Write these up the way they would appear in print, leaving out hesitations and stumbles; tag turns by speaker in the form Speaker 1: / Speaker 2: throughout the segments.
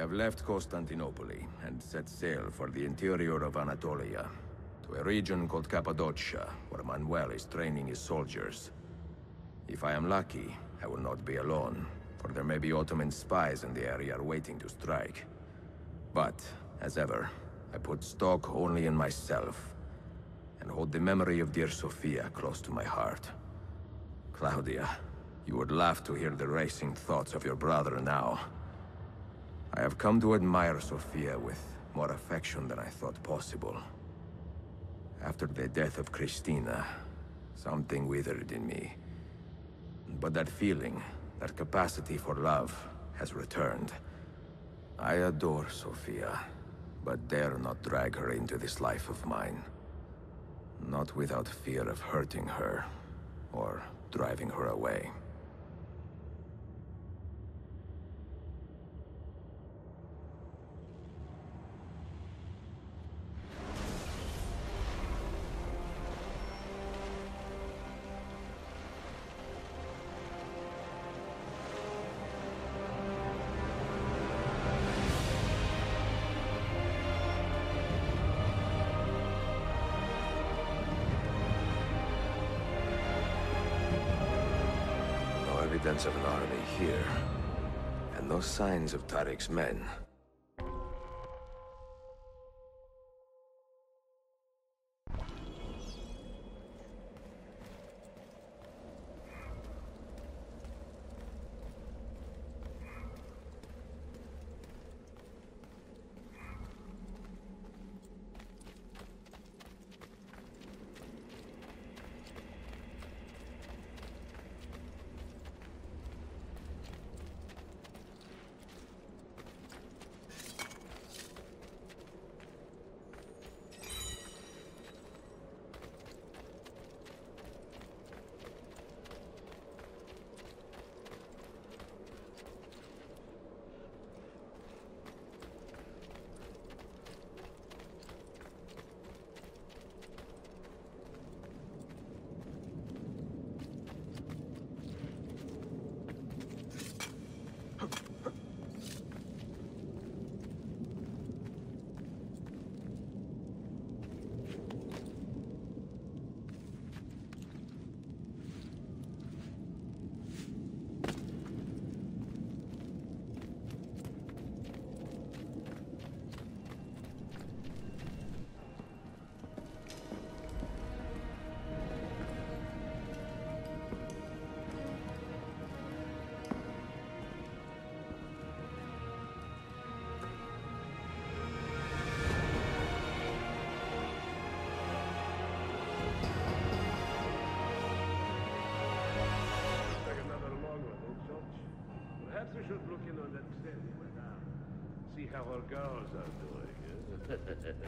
Speaker 1: have left Constantinople and set sail for the interior of Anatolia, to a region called Cappadocia, where Manuel is training his soldiers. If I am lucky, I will not be alone, for there may be Ottoman spies in the area waiting to strike. But, as ever, I put stock only in myself, and hold the memory of dear Sophia close to my heart. Claudia, you would laugh to hear the racing thoughts of your brother now. I have come to admire Sophia with more affection than I thought possible. After the death of Christina, something withered in me. But that feeling, that capacity for love, has returned. I adore Sophia, but dare not drag her into this life of mine. Not without fear of hurting her, or driving her away. Evidence of an army here, and no signs of Tariq's men.
Speaker 2: We should look in on that Xeni, madame. See how our girls are doing.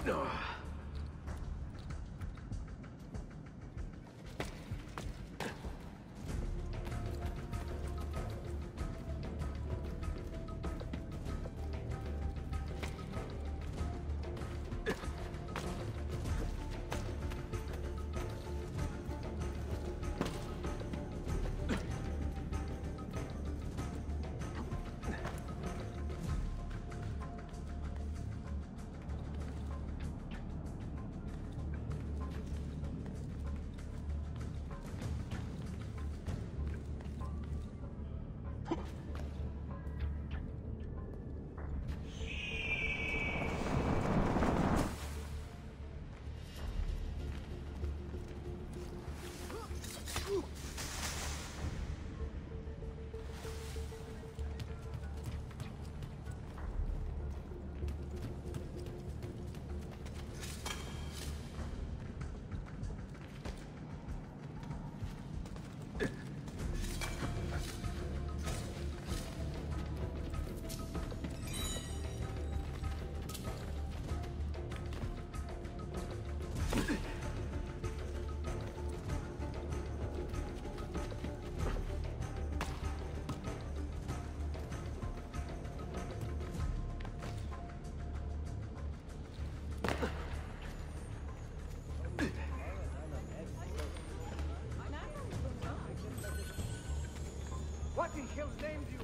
Speaker 3: What in hell's name do you...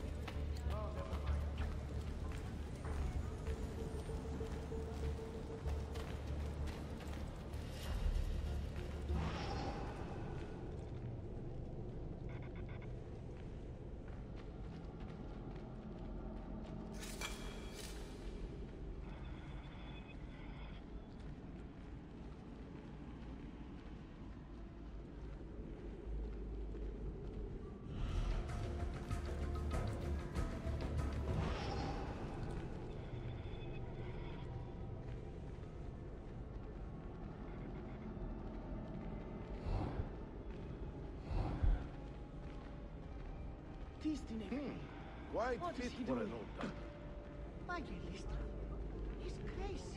Speaker 2: Quite
Speaker 3: What
Speaker 2: fit
Speaker 3: is he
Speaker 2: for an
Speaker 3: doing?
Speaker 2: old time.
Speaker 3: Maggie Listra. He's crazy.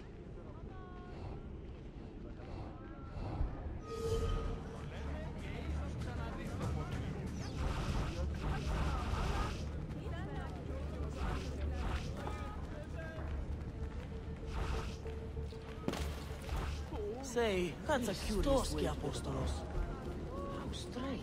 Speaker 4: Say, that's a curious way. Apostolos.
Speaker 3: How strange.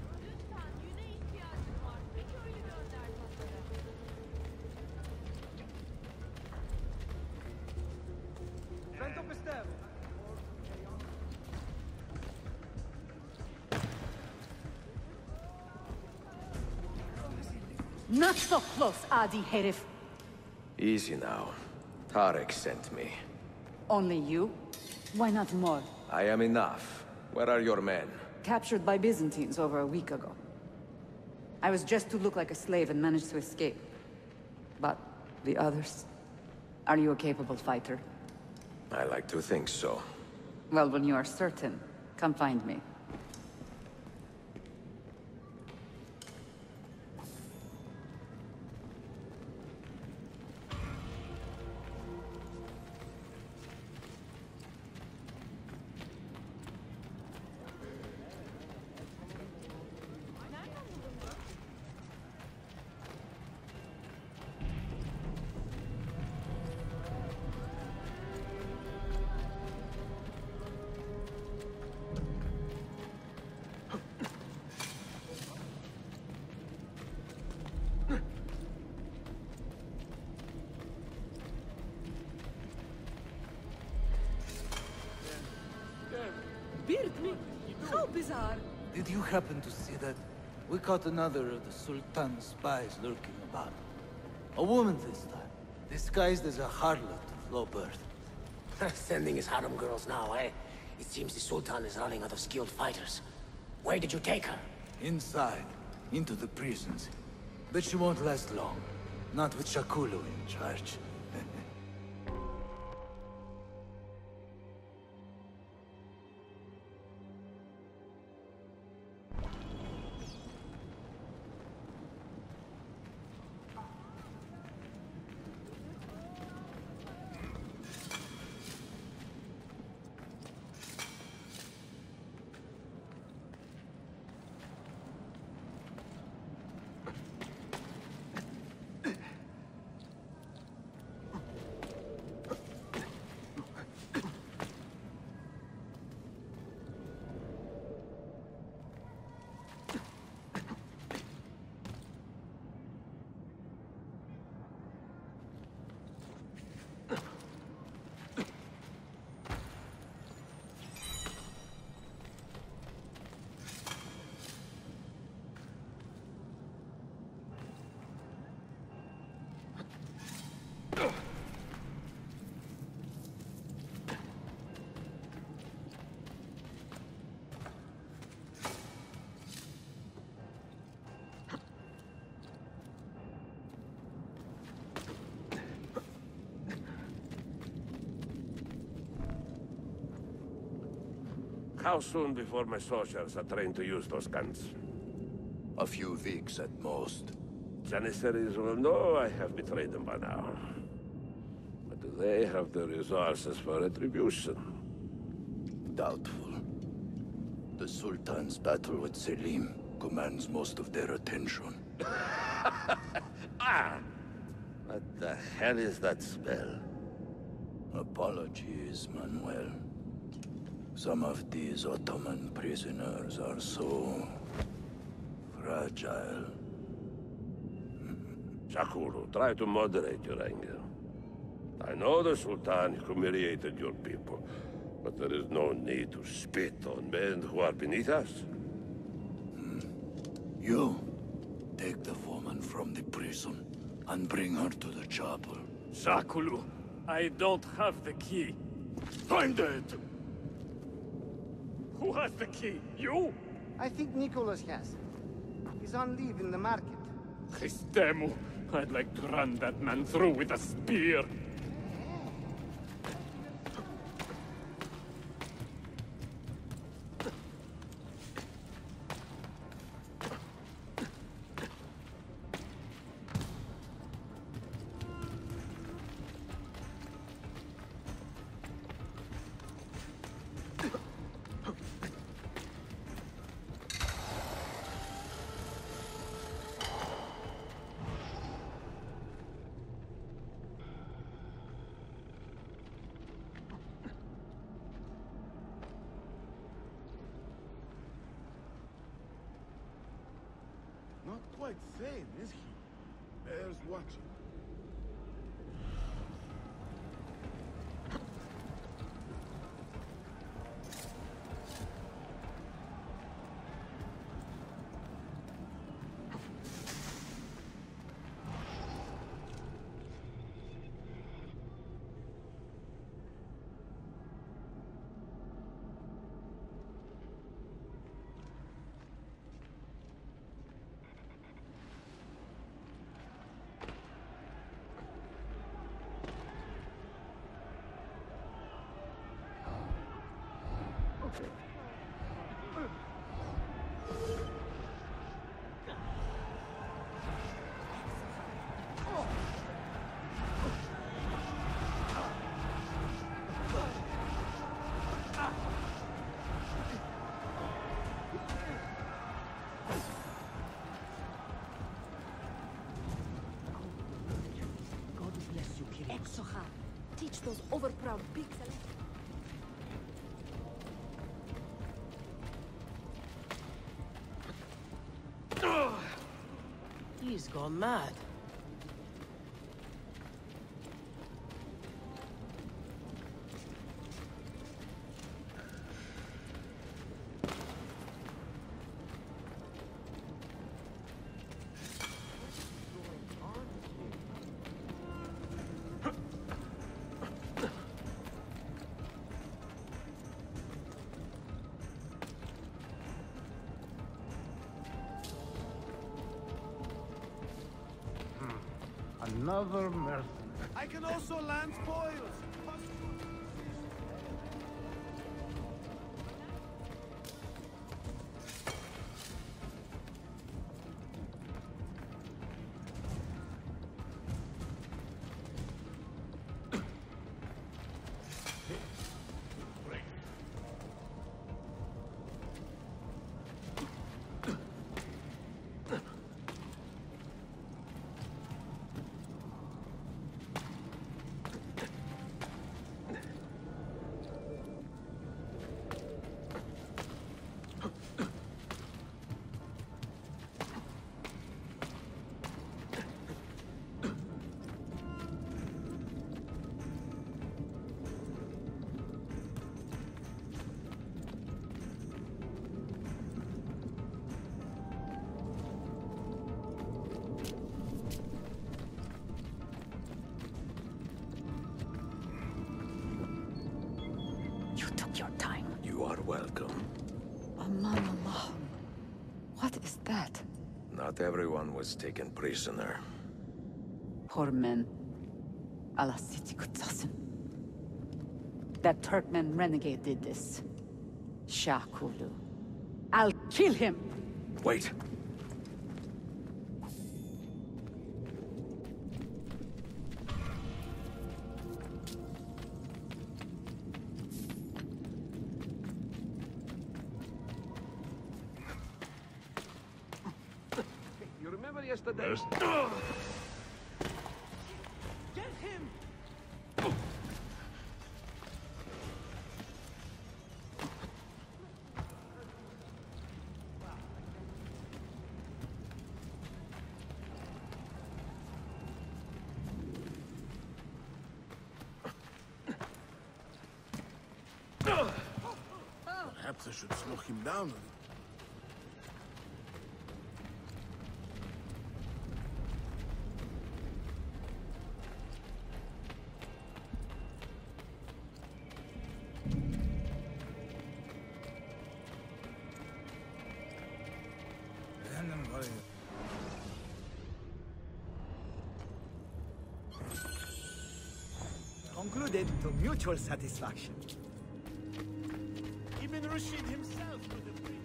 Speaker 5: Not so close, Adi Herif.
Speaker 1: Easy now. Tarek sent me.
Speaker 5: Only you? Why not more?
Speaker 1: I am enough. Where are your men?
Speaker 5: Captured by Byzantines over a week ago. I was just to look like a slave and managed to escape. But the others? Are you a capable fighter?
Speaker 1: I like to think so.
Speaker 5: Well, when you are certain, come find me.
Speaker 4: How bizarre.
Speaker 6: Did you happen to see that? We caught another of the Sultan's spies lurking about. A woman this time, disguised as a harlot of low birth.
Speaker 7: Sending his harem girls now, eh? It seems the Sultan is running out of skilled fighters. Where did you take her?
Speaker 6: Inside, into the prisons. But she won't last long. Not with Shakulu in charge.
Speaker 2: How soon before my soldiers are trained to use those guns?
Speaker 8: A few weeks at most.
Speaker 2: Janissaries will know I have betrayed them by now. But do they have the resources for retribution?
Speaker 8: Doubtful. The Sultan's battle with Selim commands most of their attention.
Speaker 2: Ah! What the hell is that spell?
Speaker 8: Apologies, Manuel. Some of these Ottoman prisoners are so fragile.
Speaker 2: Shakulu, try to moderate your anger. I know the Sultan humiliated your people, but there is no need to spit on men who are beneath us.
Speaker 8: You, take the woman from the prison and bring her to the chapel.
Speaker 9: Shakulu, I don't have the key.
Speaker 8: Find it!
Speaker 9: Who has the key? You?
Speaker 3: I think Nicholas has. He's on leave in the market.
Speaker 9: Christemu, I'd like to run that man through with a spear.
Speaker 10: Not quite sane, is he? Bears watching.
Speaker 3: God bless you, Kirill. Exoha, teach those overproud pigs a lesson.
Speaker 4: He's gone mad.
Speaker 3: Another mercenary.
Speaker 10: I can also land spoils.
Speaker 5: You took your time.
Speaker 1: You are welcome.
Speaker 5: Aman Allah. What is that?
Speaker 1: Not everyone was taken prisoner.
Speaker 5: Poor men. Allah Siti Kutsasın. That Turkmen renegade did this. Shakulu. I'll kill him!
Speaker 1: Wait.
Speaker 2: You remember yesterday?
Speaker 4: Get him!
Speaker 10: Perhaps I should slow him down a little.
Speaker 4: Concluded to mutual satisfaction.
Speaker 10: Even Rashid himself would have treated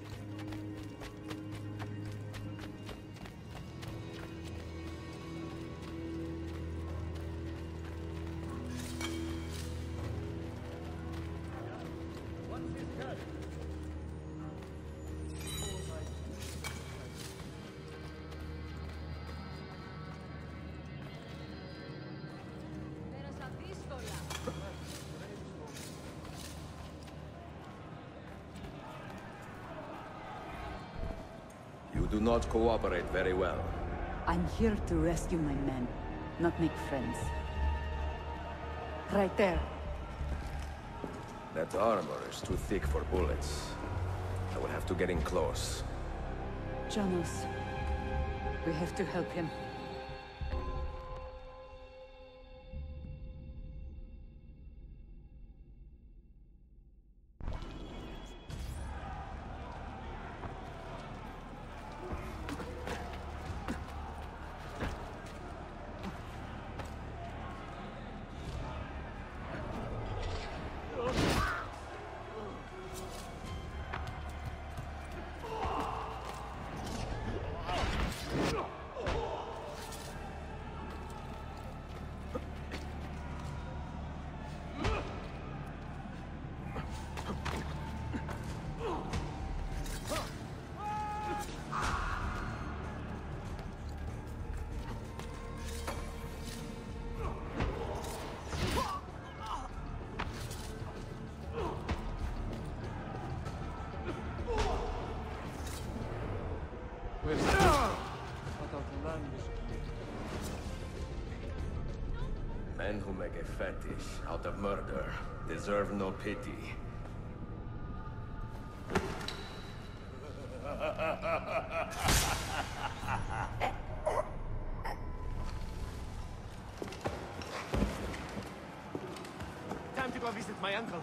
Speaker 1: You do not cooperate very well.
Speaker 5: I'm here to rescue my men, not make friends. Right there.
Speaker 1: That armor is too thick for bullets. I will have to get in close.
Speaker 5: Janos, we have to help him.
Speaker 1: Men who make a fetish out of murder deserve no pity.
Speaker 4: Time to go visit my uncle.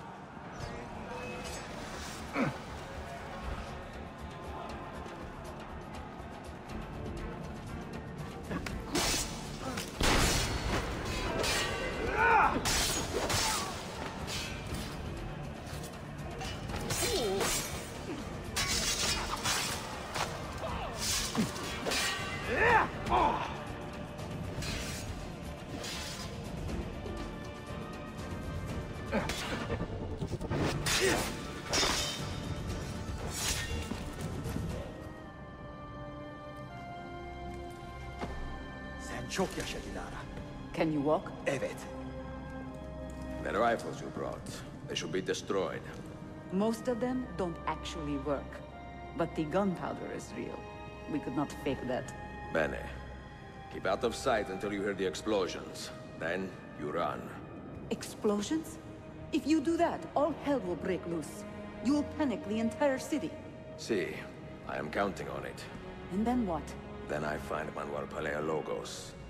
Speaker 11: Sen çok yaşa Dilara.
Speaker 5: Can you walk?
Speaker 11: Evet.
Speaker 1: The rifles you brought, they should be destroyed.
Speaker 5: Most of them don't actually work. But the gunpowder is real. We could not fake that.
Speaker 1: Bene. Keep out of sight until you hear the explosions. Then, you run.
Speaker 5: Explosions? If you do that, all hell will break loose. You will panic the entire city.
Speaker 1: See, I am counting on it.
Speaker 5: And then what?
Speaker 1: Then I find Manuel Paleologos.